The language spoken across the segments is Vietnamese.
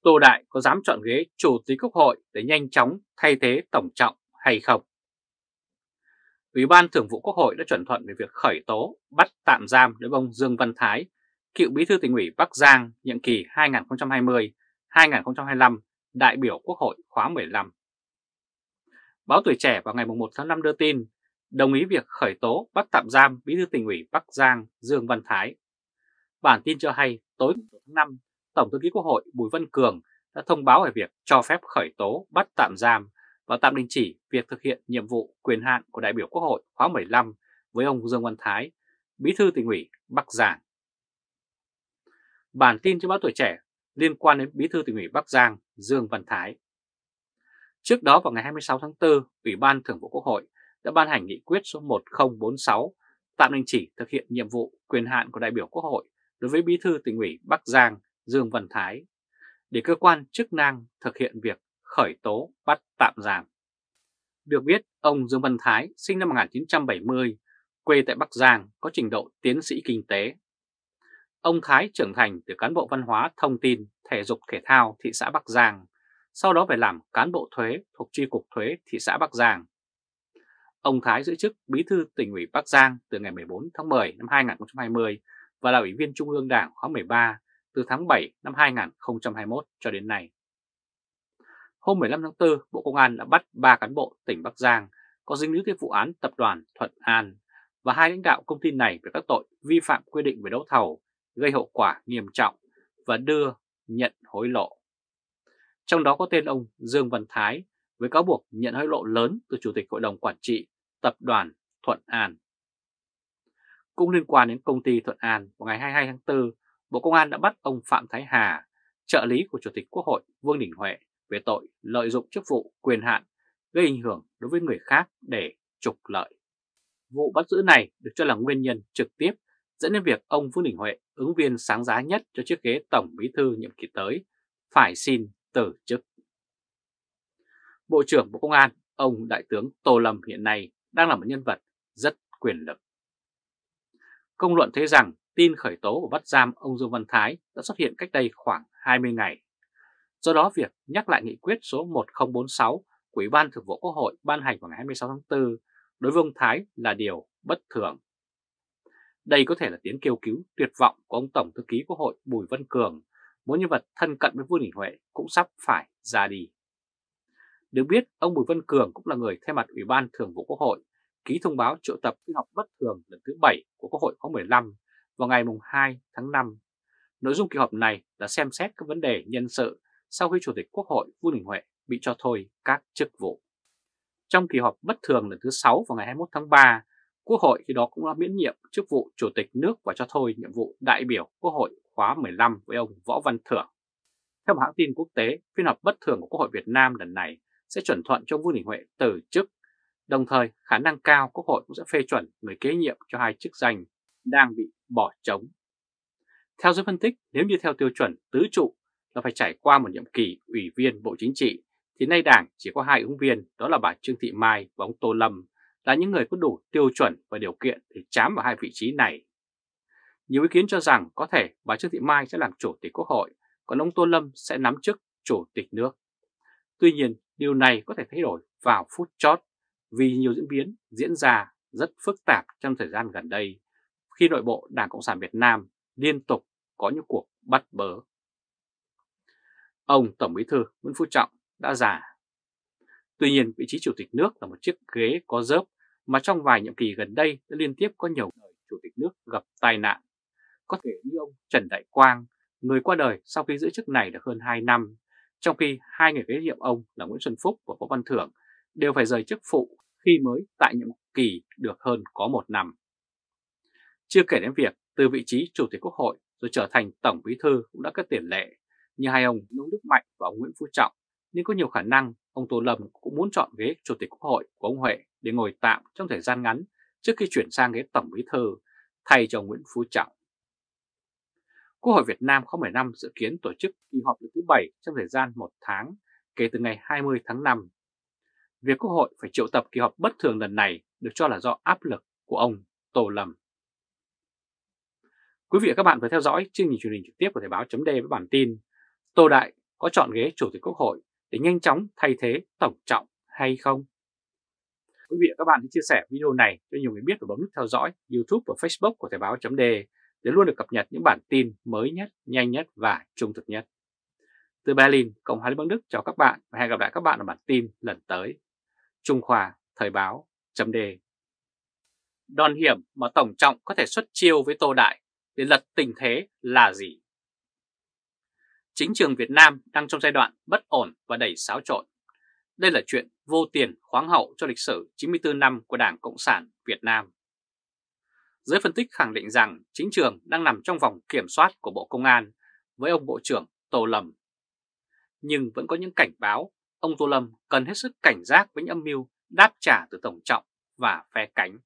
Tô Đại có dám chọn ghế Chủ tịch Quốc hội để nhanh chóng thay thế Tổng Trọng hay không? Ủy ban Thường vụ Quốc hội đã chuẩn thuận về việc khởi tố, bắt tạm giam đối với ông Dương Văn Thái, cựu Bí thư Tỉnh ủy Bắc Giang nhiệm kỳ 2020-2025, đại biểu Quốc hội khóa 15. Báo Tuổi Trẻ vào ngày 1 tháng 5 đưa tin đồng ý việc khởi tố bắt tạm giam Bí thư Tỉnh ủy Bắc Giang Dương Văn Thái. Bản tin cho hay tối 1 tháng 5, Tổng thư ký Quốc hội Bùi Văn Cường đã thông báo về việc cho phép khởi tố, bắt tạm giam và tạm đình chỉ việc thực hiện nhiệm vụ quyền hạn của đại biểu Quốc hội khóa 15 với ông Dương Văn Thái, Bí thư Tỉnh ủy Bắc Giang. Bản tin trên báo Tuổi Trẻ liên quan đến Bí thư Tỉnh ủy Bắc Giang Dương Văn Thái. Trước đó vào ngày 26 tháng 4, Ủy ban Thường vụ Quốc hội đã ban hành nghị quyết số 1046 tạm đình chỉ thực hiện nhiệm vụ quyền hạn của đại biểu Quốc hội đối với Bí thư Tỉnh ủy Bắc Giang Dương Văn Thái để cơ quan chức năng thực hiện việc khởi tố bắt tạm giam. Được biết, ông Dương Văn Thái sinh năm 1970, quê tại Bắc Giang, có trình độ tiến sĩ kinh tế. Ông Thái trưởng thành từ cán bộ văn hóa, thông tin, thể dục thể thao thị xã Bắc Giang, sau đó về làm cán bộ thuế thuộc chi cục thuế thị xã Bắc Giang. Ông Thái giữ chức Bí thư Tỉnh ủy Bắc Giang từ ngày 14 tháng 10 năm 2020 và là Ủy viên Trung ương Đảng khóa 13 từ tháng 7 năm 2021 cho đến nay. Hôm 15 tháng 4, Bộ Công an đã bắt 3 cán bộ tỉnh Bắc Giang có dính líu tới vụ án tập đoàn Thuận An và 2 lãnh đạo công ty này về các tội vi phạm quy định về đấu thầu, gây hậu quả nghiêm trọng và đưa nhận hối lộ. Trong đó có tên ông Dương Văn Thái với cáo buộc nhận hối lộ lớn từ Chủ tịch Hội đồng Quản trị Tập đoàn Thuận An. Cũng liên quan đến công ty Thuận An, vào ngày 22 tháng 4, Bộ Công an đã bắt ông Phạm Thái Hà, trợ lý của Chủ tịch Quốc hội Vương Đình Huệ về tội lợi dụng chức vụ quyền hạn gây ảnh hưởng đối với người khác để trục lợi. Vụ bắt giữ này được cho là nguyên nhân trực tiếp dẫn đến việc ông Vương Đình Huệ, ứng viên sáng giá nhất cho chiếc ghế Tổng Bí thư nhiệm kỳ tới, phải xin từ chức. Bộ trưởng Bộ Công an, ông Đại tướng Tô Lâm hiện nay đang là một nhân vật rất quyền lực. Công luận thấy rằng tin khởi tố và bắt giam ông Dương Văn Thái đã xuất hiện cách đây khoảng 20 ngày. Do đó việc nhắc lại nghị quyết số 1046 của Ủy ban Thường vụ Quốc hội ban hành vào ngày 26 tháng 4 đối với ông Thái là điều bất thường. Đây có thể là tiếng kêu cứu tuyệt vọng của ông Tổng thư ký Quốc hội Bùi Văn Cường, một nhân vật thân cận với Vương Đình Huệ cũng sắp phải ra đi. Được biết, ông Bùi Văn Cường cũng là người thay mặt Ủy ban Thường vụ Quốc hội ký thông báo triệu tập phiên họp bất thường lần thứ 7 của Quốc hội khóa 15 vào ngày 2 tháng 5. Nội dung kỳ họp này là xem xét các vấn đề nhân sự sau khi Chủ tịch Quốc hội Vương Đình Huệ bị cho thôi các chức vụ. Trong kỳ họp bất thường lần thứ 6 vào ngày 21 tháng 3, Quốc hội khi đó cũng đã miễn nhiệm chức vụ Chủ tịch nước và cho thôi nhiệm vụ đại biểu Quốc hội khóa 15 với ông Võ Văn Thưởng. Theo một hãng tin quốc tế, phiên họp bất thường của Quốc hội Việt Nam lần này sẽ chuẩn thuận cho Vương Đình Huệ từ chức. Đồng thời, khả năng cao Quốc hội cũng sẽ phê chuẩn người kế nhiệm cho 2 chức danh đang bị bỏ trống. Theo giới phân tích, nếu như theo tiêu chuẩn tứ trụ là phải trải qua một nhiệm kỳ Ủy viên Bộ Chính trị, thì nay Đảng chỉ có 2 ứng viên, đó là bà Trương Thị Mai và ông Tô Lâm, là những người có đủ tiêu chuẩn và điều kiện để trám vào 2 vị trí này. Nhiều ý kiến cho rằng có thể bà Trương Thị Mai sẽ làm Chủ tịch Quốc hội, còn ông Tô Lâm sẽ nắm chức Chủ tịch nước. Tuy nhiên, điều này có thể thay đổi vào phút chót vì nhiều diễn biến diễn ra rất phức tạp trong thời gian gần đây, khi nội bộ Đảng Cộng sản Việt Nam liên tục có những cuộc bắt bớ. Ông Tổng Bí thư Nguyễn Phú Trọng đã già. Tuy nhiên, vị trí Chủ tịch nước là một chiếc ghế có dớp mà trong vài nhiệm kỳ gần đây đã liên tiếp có nhiều người Chủ tịch nước gặp tai nạn. Có thể như ông Trần Đại Quang, người qua đời sau khi giữ chức này được hơn 2 năm, trong khi 2 người kế nhiệm ông là Nguyễn Xuân Phúc và Võ Văn Thưởng đều phải rời chức vụ khi mới tại nhiệm kỳ được hơn có 1 năm. Chưa kể đến việc từ vị trí Chủ tịch Quốc hội rồi trở thành Tổng Bí thư cũng đã có tiền lệ, như hai ông Nông Đức Mạnh và ông Nguyễn Phú Trọng, nên có nhiều khả năng ông Tô Lâm cũng muốn chọn ghế Chủ tịch Quốc hội của ông Huệ để ngồi tạm trong thời gian ngắn trước khi chuyển sang ghế Tổng Bí thư thay cho Nguyễn Phú Trọng. Quốc hội Việt Nam khóa 15 dự kiến tổ chức kỳ họp lần thứ 7 trong thời gian 1 tháng kể từ ngày 20 tháng 5. Việc Quốc hội phải triệu tập kỳ họp bất thường lần này được cho là do áp lực của ông Tô Lâm. Quý vị và các bạn vừa theo dõi chương trình truyền hình trực tiếp của Thời báo.d với bản tin Tô Đại có chọn ghế Chủ tịch Quốc hội để nhanh chóng thay thế Tổng Trọng hay không? Quý vị và các bạn hãy chia sẻ video này cho nhiều người biết và bấm nút theo dõi YouTube và Facebook của Thời báo .de để luôn được cập nhật những bản tin mới nhất, nhanh nhất và trung thực nhất. Từ Berlin, Cộng hòa Liên bang Đức chào các bạn và hẹn gặp lại các bạn ở bản tin lần tới. Trung Khoa, Thời báo .de. Đòn hiểm mà Tổng Trọng có thể xuất chiêu với Tô Đại để lật tình thế là gì? Chính trường Việt Nam đang trong giai đoạn bất ổn và đầy xáo trộn. Đây là chuyện vô tiền khoáng hậu cho lịch sử 94 năm của Đảng Cộng sản Việt Nam. Giới phân tích khẳng định rằng chính trường đang nằm trong vòng kiểm soát của Bộ Công an với ông Bộ trưởng Tô Lâm. Nhưng vẫn có những cảnh báo ông Tô Lâm cần hết sức cảnh giác với những âm mưu đáp trả từ Tổng Trọng và phe cánh.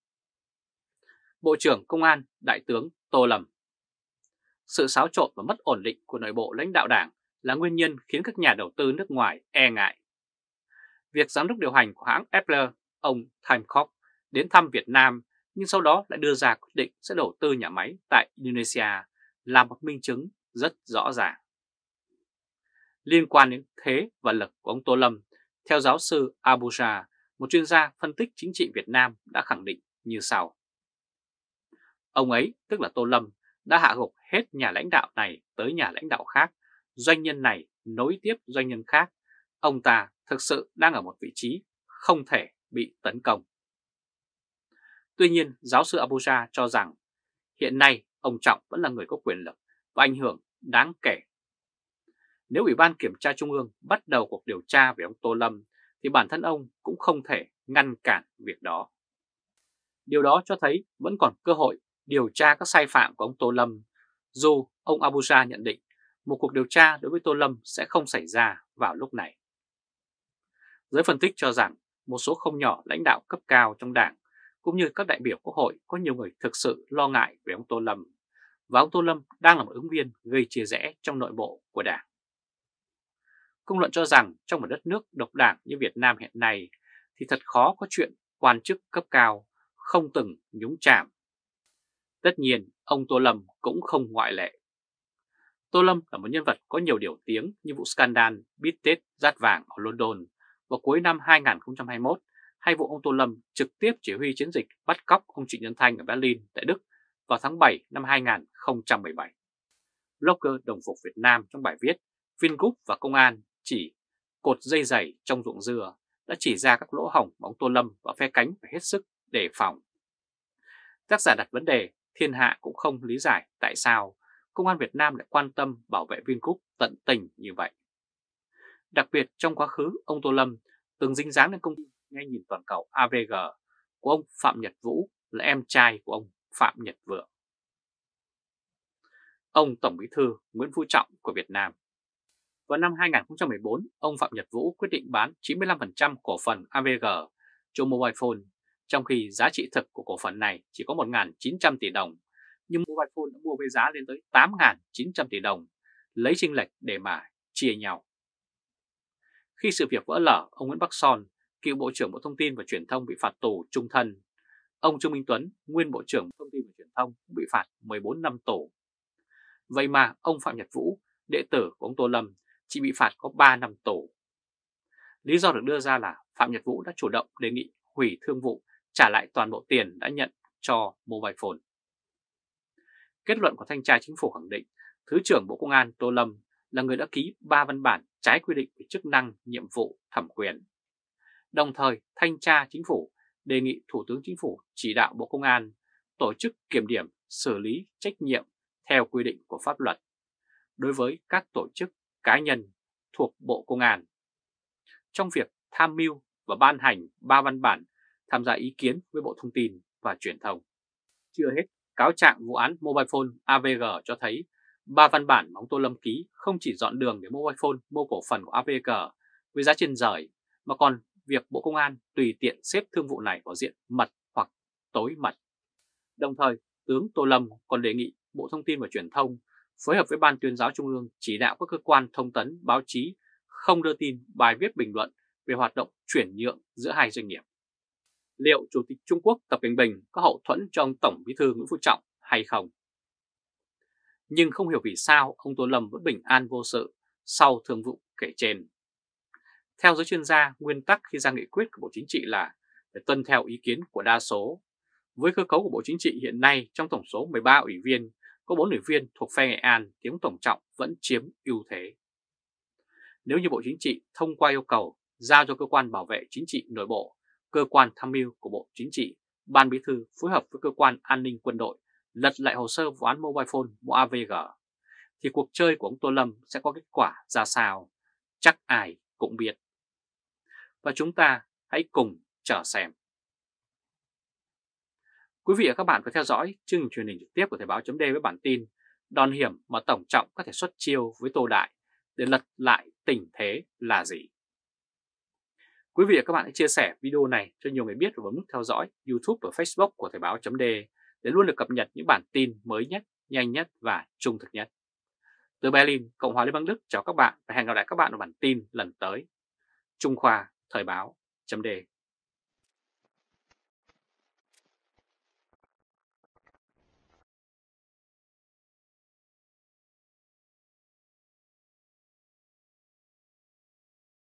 Bộ trưởng Công an Đại tướng Tô Lâm. Sự xáo trộn và mất ổn định của nội bộ lãnh đạo Đảng là nguyên nhân khiến các nhà đầu tư nước ngoài e ngại. Việc giám đốc điều hành của hãng Apple, ông Tim Cook, đến thăm Việt Nam nhưng sau đó lại đưa ra quyết định sẽ đầu tư nhà máy tại Indonesia là một minh chứng rất rõ ràng. Liên quan đến thế và lực của ông Tô Lâm, theo giáo sư Abuja, một chuyên gia phân tích chính trị Việt Nam đã khẳng định như sau. Ông ấy, tức là Tô Lâm, đã hạ gục hết nhà lãnh đạo này tới nhà lãnh đạo khác, doanh nhân này nối tiếp doanh nhân khác. Ông ta thực sự đang ở một vị trí không thể bị tấn công. Tuy nhiên, giáo sư Abuja cho rằng hiện nay ông Trọng vẫn là người có quyền lực và ảnh hưởng đáng kể. Nếu Ủy ban Kiểm tra Trung ương bắt đầu cuộc điều tra về ông Tô Lâm thì bản thân ông cũng không thể ngăn cản việc đó. Điều đó cho thấy vẫn còn cơ hội điều tra các sai phạm của ông Tô Lâm, dù ông Abuja nhận định một cuộc điều tra đối với Tô Lâm sẽ không xảy ra vào lúc này. Giới phân tích cho rằng một số không nhỏ lãnh đạo cấp cao trong Đảng cũng như các đại biểu Quốc hội có nhiều người thực sự lo ngại về ông Tô Lâm, và ông Tô Lâm đang là một ứng viên gây chia rẽ trong nội bộ của Đảng. Công luận cho rằng trong một đất nước độc đảng như Việt Nam hiện nay thì thật khó có chuyện quan chức cấp cao không từng nhúng chàm. Tất nhiên, ông Tô Lâm cũng không ngoại lệ. Tô Lâm là một nhân vật có nhiều điều tiếng như vụ scandal bít tết dát vàng ở London vào cuối năm 2021 hay vụ ông Tô Lâm trực tiếp chỉ huy chiến dịch bắt cóc ông Trịnh Nhân Thanh ở Berlin tại Đức vào tháng 7 năm 2017. Blogger Đồng phục Việt Nam trong bài viết Vingroup và Công an chỉ cột dây dày trong ruộng dừa đã chỉ ra các lỗ hổng mà ông Tô Lâm và phe cánh phải hết sức đề phòng. Tác giả đặt vấn đề thiên hạ cũng không lý giải tại sao Công an Việt Nam lại quan tâm bảo vệ Vingroup tận tình như vậy. Đặc biệt trong quá khứ, ông Tô Lâm từng dính dáng đến công ty nghe nhìn toàn cầu AVG của ông Phạm Nhật Vũ là em trai của ông Phạm Nhật Vượng. Ông Tổng Bí thư Nguyễn Phú Trọng của Việt Nam. Vào năm 2014, ông Phạm Nhật Vũ quyết định bán 95% cổ phần AVG cho Mobile Phone, trong khi giá trị thực của cổ phần này chỉ có 1.900 tỷ đồng, nhưng Mobile Phone đã mua với giá lên tới 8.900 tỷ đồng, lấy chênh lệch để mà chia nhau. Khi sự việc vỡ lở, ông Nguyễn Bắc Son, cựu Bộ trưởng Bộ Thông tin và Truyền thông bị phạt tù chung thân. Ông Trương Minh Tuấn, nguyên Bộ trưởng Bộ Thông tin và Truyền thông cũng bị phạt 14 năm tù. Vậy mà ông Phạm Nhật Vũ, đệ tử của ông Tô Lâm, chỉ bị phạt có 3 năm tù. Lý do được đưa ra là Phạm Nhật Vũ đã chủ động đề nghị hủy thương vụ, trả lại toàn bộ tiền đã nhận cho Mobile Phone. Kết luận của Thanh tra Chính phủ khẳng định Thứ trưởng Bộ Công an Tô Lâm là người đã ký 3 văn bản trái quy định về chức năng, nhiệm vụ, thẩm quyền. Đồng thời, Thanh tra Chính phủ đề nghị Thủ tướng Chính phủ chỉ đạo Bộ Công an tổ chức kiểm điểm, xử lý trách nhiệm theo quy định của pháp luật đối với các tổ chức, cá nhân thuộc Bộ Công an trong việc tham mưu và ban hành 3 văn bản tham gia ý kiến với Bộ Thông tin và Truyền thông. Chưa hết, cáo trạng vụ án Mobile Phone AVG cho thấy 3 văn bản mà ông Tô Lâm ký không chỉ dọn đường để Mobile Phone mua cổ phần của AVG với giá trên trời, mà còn việc Bộ Công an tùy tiện xếp thương vụ này vào diện mật hoặc tối mật. Đồng thời, tướng Tô Lâm còn đề nghị Bộ Thông tin và Truyền thông phối hợp với Ban Tuyên giáo Trung ương chỉ đạo các cơ quan thông tấn, báo chí không đưa tin, bài viết, bình luận về hoạt động chuyển nhượng giữa hai doanh nghiệp. Liệu Chủ tịch Trung Quốc Tập Cận Bình có hậu thuẫn cho ông Tổng Bí thư Nguyễn Phú Trọng hay không? Nhưng không hiểu vì sao ông Tô Lâm vẫn bình an vô sự sau thương vụ kể trên. Theo giới chuyên gia, nguyên tắc khi ra nghị quyết của Bộ Chính trị là phải tuân theo ý kiến của đa số. Với cơ cấu của Bộ Chính trị hiện nay, trong tổng số 13 ủy viên, có 4 ủy viên thuộc phe Nghệ An, thì ông Tổng Trọng vẫn chiếm ưu thế. Nếu như Bộ Chính trị thông qua yêu cầu giao cho cơ quan bảo vệ chính trị nội bộ, cơ quan tham mưu của Bộ Chính trị, Ban Bí thư phối hợp với cơ quan an ninh quân đội lật lại hồ sơ vụ án Mobile Phone AVG, thì cuộc chơi của ông Tô Lâm sẽ có kết quả ra sao, chắc ai cũng biết. Và chúng ta hãy cùng chờ xem. Quý vị và các bạn có theo dõi chương trình truyền hình trực tiếp của Thời báo.d với bản tin đòn hiểm mà Tổng Trọng có thể xuất chiêu với Tô Đại để lật lại tình thế là gì. Quý vị và các bạn hãy chia sẻ video này cho nhiều người biết và bấm nút theo dõi YouTube và Facebook của Thời báo.d để luôn được cập nhật những bản tin mới nhất, nhanh nhất và trung thực nhất. Từ Berlin, Cộng hòa Liên bang Đức chào các bạn và hẹn gặp lại các bạn ở bản tin lần tới. Trung Khoa, Thời báo.d